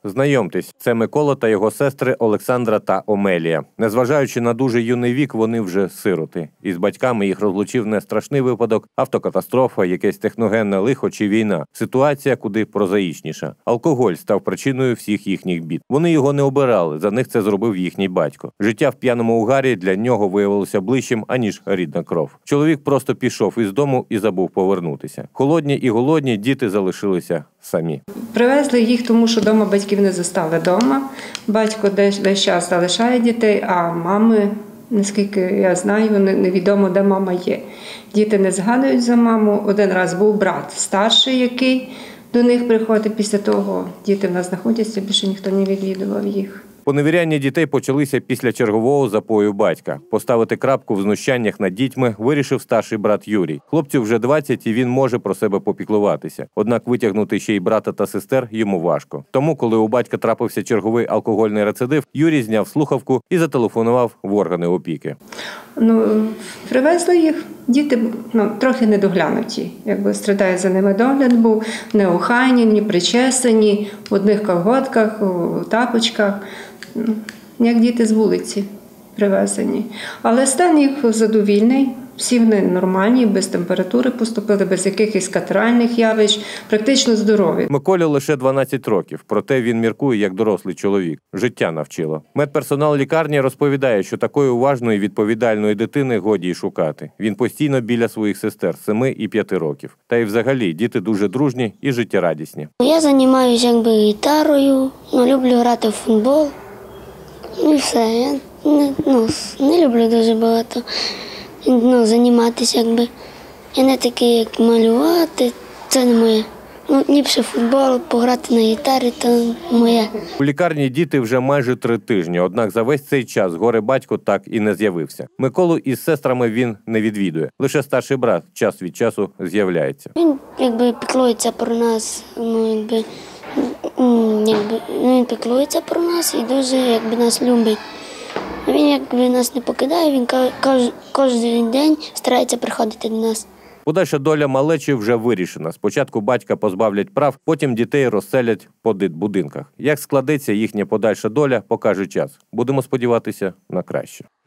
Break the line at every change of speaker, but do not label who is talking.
Знайомтесь, це Микола та його сестри Олександра та Омелія. Незважаючи на дуже юний вік, вони вже сироти. Із батьками їх розлучив не страшний випадок, автокатастрофа, якесь техногенне лихо чи війна. Ситуація куди прозаїчніша. Алкоголь став причиною всіх їхніх бід. Вони його не обирали, за них це зробив їхній батько. Життя в п'яному угарі для нього виявилося ближчим, аніж рідна кров. Чоловік просто пішов із дому і забув повернутися. Холодні і голодні діти залишилися самі.
Привезли їх, тому що вдома батьків не застали вдома. Батько весь час залишає дітей, а мами, наскільки я знаю, невідомо, де мама є. Діти не згадують за маму. Один раз був брат старший, який до них приходить. Після того діти в нас знаходяться, більше ніхто не відвідував їх.
Поневіряння дітей почалися після чергового запою батька. Поставити крапку в знущаннях над дітьми вирішив старший брат Юрій. Хлопцю вже 20 і він може про себе попіклуватися. Однак витягнути ще й брата та сестер йому важко. Тому, коли у батька трапився черговий алкогольний рецидив, Юрій зняв слухавку і зателефонував в органи опіки.
Привезли їх. Діти трохи недоглянуті. Страдає за ними догляд був. Неохайні, не причесані, в одних колготках, у тапочках. Як діти з вулиці привезені. Але стан їх задовільний, всі вони нормальні, без температури поступили, без якихось катаральних явищ, практично здорові.
Миколі лише 12 років, проте він міркує як дорослий чоловік. Життя навчило. Медперсонал лікарні розповідає, що такої уважної, відповідальної дитини годі й шукати. Він постійно біля своїх сестер 7 і 5 років. Та й взагалі діти дуже дружні і життєрадісні.
Я займаюся гітарою, люблю грати в футбол. І все. Я не люблю дуже багато займатися. Я не такий, як малювати, це не моє. Ліпше футбол, пограти на гітарі, то моє.
У лікарні діти вже майже 3 тижні, однак за весь цей час горе-батько так і не з'явився. Миколу із сестрами він не відвідує. Лише старший брат час від часу з'являється.
Він піклується про нас, він піклується про нас і дуже нас любить. Він нас не покидає, він кожен день старається приходити до нас.
Подальша доля малечі вже вирішена. Спочатку батька позбавлять прав, потім дітей розселять по дитбудинках. Як складеться їхня подальша доля, покаже час. Будемо сподіватися на краще.